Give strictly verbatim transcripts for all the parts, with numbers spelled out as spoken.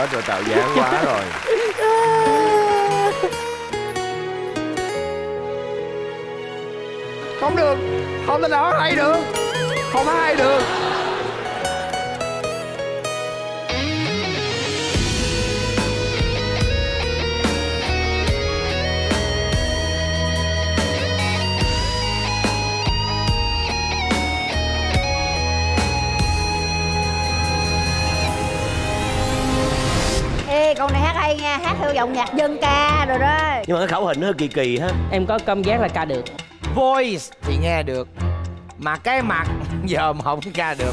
hết rồi, tạo dáng quá rồi. Không được, không thể nào hay được, không hay được. Ê, con này hát hay nha, hát theo giọng nhạc dân ca rồi đó. Nhưng mà cái khẩu hình nó hơi kỳ kỳ ha. Em có cảm giác là ca được. Voice thì nghe được, mà cái mặt giờ mà không ca được.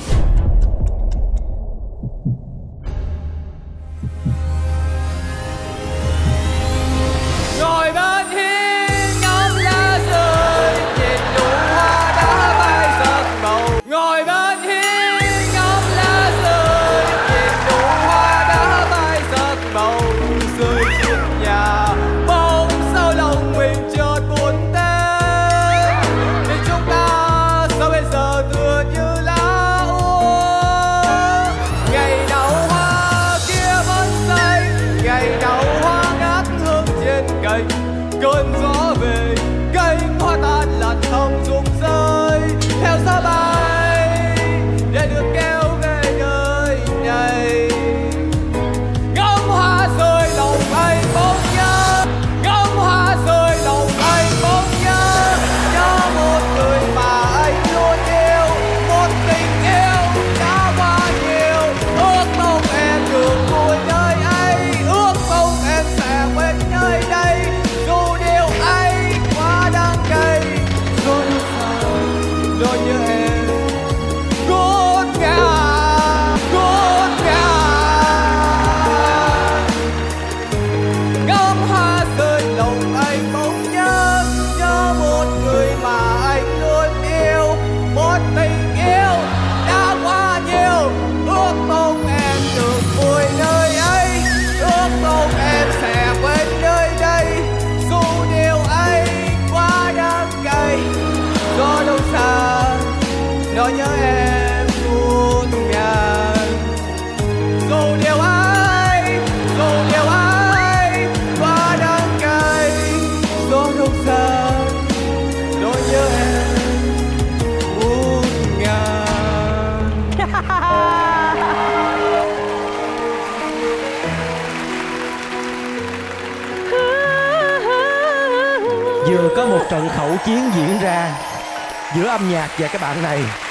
Ngồi bên hiên ngắm lá rơi, nhìn nụ hoa đã bay giấc màu. Ngồi bên hiên ngắm lá rơi, nhìn nụ hoa đã bay giấc màu. Rơi trên nhà bóng sao lòng mình chợt buồn tê. Vì chúng ta sao bây giờ tựa như lá úa. Ngày nào hoa kia vẫn xanh, ngày nào hoa ngát hương trên cành. Cơn gió về cánh hoa tan lặn không rụng rơi theo gió bay để được kéo về nơi này. Ngắm hoa rơi lòng anh bỗng nhớ, ngắm hoa rơi lòng anh bỗng nhớ. Nhớ một người mà anh luôn yêu, một tình yêu đã qua nhiều. Ước mong em được vui nơi ấy, ước mong em sẽ quên nơi đây. Dù điều ấy quá đắng cay, rồi lúc sau nỗi nhớ em ngút ngàn, ngút ngàn. Ngắm hoa rơi lòng anh bỗng nhớ, nhớ một người mà anh luôn yêu, một tình yêu đã quá nhiều. Ước mong em được vui nơi ấy, ước mong em sẽ quên nơi đây. Dù điều ấy quá đắng cay, gió đâu xa nỗi nhớ em ngút ngàn. Dù điều ấy, dù điều ấy quá đắng cay, gió đâu xa nỗi nhớ em ngút ngàn. Vừa có một trận khẩu chiến diễn ra giữa âm nhạc và cái bạn này.